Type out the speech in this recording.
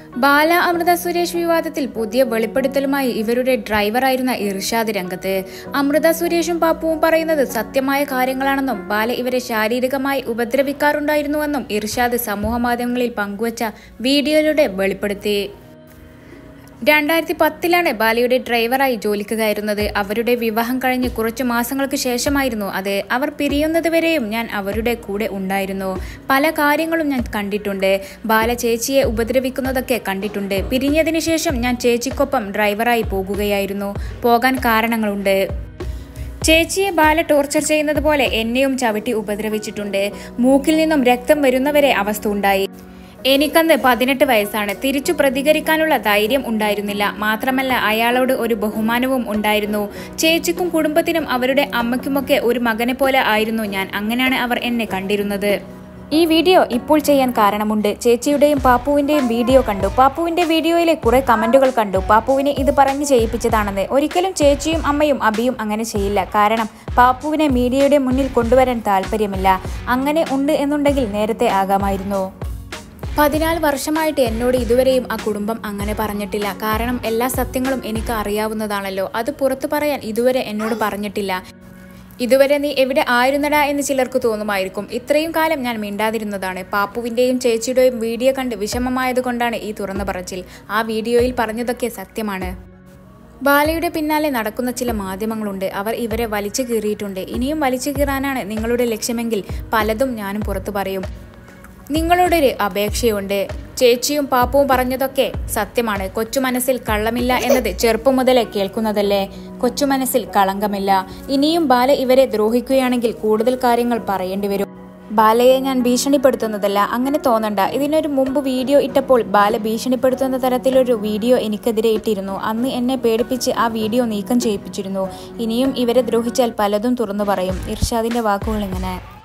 ബാല അമൃത സുരേഷ് വിവാദത്തിൽ പുതിയ വെളിപ്പെടുത്തലുമായി ഇവരുടെ ഡ്രൈവറായിരുന്ന ഇർഷാദ് രംഗത്ത്. അമൃത സുരേഷും പാപ്പുവും പറയുന്നത് സത്യമായ കാര്യങ്ങളാണെന്നും ബാല ഇവരെ ശാരീരികമായി ഉപദ്രവിക്കാറുണ്ടായിരുന്നുവെന്നും ഇർഷാദ് സമൂഹമാധ്യമങ്ങളിൽ പങ്കുവച്ച വീഡിയോയിലൂടെ വെളിപ്പെടുത്തി. 2010 ബാലയുടെ ഡ്രൈവറായി ജോലിക്ക് കയറുന്നത്. അവരുടെ വിവാഹം കഴിഞ്ഞ് കുറച്ചു മാസങ്ങൾക്ക് ശേഷമായിരുന്നു അത്. അവർ പിരിയുന്നതുവരെയും ഞാൻ അവരുടെ കൂടെ ഉണ്ടായിരുന്നു. പല കാര്യങ്ങളും ഞാൻ കണ്ടിട്ടുണ്ട്. ബാല ചേച്ചിയെ ഉപദ്രവിക്കുന്നതൊക്കെ കണ്ടിട്ടുണ്ട്. പിരിഞ്ഞതിന് ശേഷം ഞാൻ ചേച്ചിക്കൊപ്പം ഡ്രൈവറായി പോകുകയായിരുന്നു. പോകാൻ കാരണങ്ങളുണ്ട്. ചേച്ചിയെ ബാല ടോർച്ചർ ചെയ്യുന്നത് പോലെ എന്നെയും ചവിട്ടി ഉപദ്രവിച്ചിട്ടുണ്ട്. മൂക്കിൽ നിന്നും രക്തം വരുന്നവരെ അവസ്ഥ ഉണ്ടായി. എനിക്കന്ന് 18 വയസ്സാണ്. തിരിച്ചു പ്രതികരിക്കാനുള്ള ധൈര്യം ഉണ്ടായിരുന്നില്ല. മാത്രമല്ല അയാളോട് ഒരു ബഹുമാനവും ഉണ്ടായിരുന്നു. ചേച്ചിക്കും കുടുംബത്തിനും അവരുടെ അമ്മയ്ക്കുമൊക്കെ ഒരു മകനെ പോലെ ആയിരുന്നു ഞാൻ. അങ്ങനെയാണ് അവർ എന്നെ കണ്ടിരുന്നത്. ഈ വീഡിയോ ഇപ്പോൾ ചെയ്യാൻ കാരണമുണ്ട്. ചേച്ചിയുടെയും പാപ്പുവിന്റെയും വീഡിയോ കണ്ടു. പാപ്പുവിന്റെ വീഡിയോയിലെ കുറെ കമന്റുകൾ കണ്ടു. പാപ്പുവിനെ ഇത് പറഞ്ഞ് ചെയ്യിപ്പിച്ചതാണെന്ന്. ഒരിക്കലും ചേച്ചിയും അമ്മയും അബിയും അങ്ങനെ ചെയ്യില്ല. കാരണം പാപ്പുവിനെ മീഡിയയുടെ മുന്നിൽ കൊണ്ടുവരാൻ താല്പര്യമില്ല. അങ്ങനെ ഉണ്ട് എന്നുണ്ടെങ്കിൽ നേരത്തെ ആകാമായിരുന്നു. 14 വർഷമായിട്ട് എന്നോട് ഇതുവരെയും ആ കുടുംബം അങ്ങനെ പറഞ്ഞിട്ടില്ല. കാരണം എല്ലാ സത്യങ്ങളും എനിക്ക് അറിയാവുന്നതാണല്ലോ. അത് പുറത്തു പറയാൻ ഇതുവരെ എന്നോട് പറഞ്ഞിട്ടില്ല. ഇതുവരെ നീ എവിടെ ആയിരുന്നടാ എന്ന് ചിലർക്ക് തോന്നുമായിരിക്കും. ഇത്രയും കാലം ഞാൻ മിണ്ടാതിരുന്നതാണ്. പാപ്പുവിന്റെയും ചേച്ചിയുടെയും വീഡിയോ കണ്ട് വിഷമമായതുകൊണ്ടാണ് ഈ തുറന്നു പറച്ചിൽ. ആ വീഡിയോയിൽ പറഞ്ഞതൊക്കെ സത്യമാണ്. ബാലയുടെ പിന്നാലെ നടക്കുന്ന ചില മാധ്യമങ്ങളുണ്ട്. അവർ ഇവരെ വലിച്ചു കീറിയിട്ടുണ്ട്. ഇനിയും വലിച്ചു കീറാനാണ് നിങ്ങളുടെ ലക്ഷ്യമെങ്കിൽ പലതും ഞാനും പുറത്തു പറയും. നിങ്ങളോടൊരു അപേക്ഷയുണ്ട്. ചേച്ചിയും പാപ്പുവും പറഞ്ഞതൊക്കെ സത്യമാണ്. കൊച്ചു മനസ്സിൽ കള്ളമില്ല എന്നത് ചെറുപ്പം മുതലേ കേൾക്കുന്നതല്ലേ. കൊച്ചു മനസ്സിൽ കളങ്കമില്ല. ഇനിയും ബാല ഇവരെ ദ്രോഹിക്കുകയാണെങ്കിൽ കൂടുതൽ കാര്യങ്ങൾ പറയേണ്ടി വരും. ബാലയെ ഞാൻ ഭീഷണിപ്പെടുത്തുന്നതല്ല, അങ്ങനെ തോന്നണ്ട. ഇതിനൊരു മുമ്പ് വീഡിയോ ഇട്ടപ്പോൾ ബാല ഭീഷണിപ്പെടുത്തുന്ന തരത്തിലൊരു വീഡിയോ എനിക്കെതിരെ ഇട്ടിരുന്നു. അന്ന് എന്നെ പേടിപ്പിച്ച് ആ വീഡിയോ നീക്കം ചെയ്യിപ്പിച്ചിരുന്നു. ഇനിയും ഇവരെ ദ്രോഹിച്ചാൽ പലതും തുറന്നു പറയും. ഇർഷാദിന്റെ വാക്കുകൾ ഇങ്ങനെ.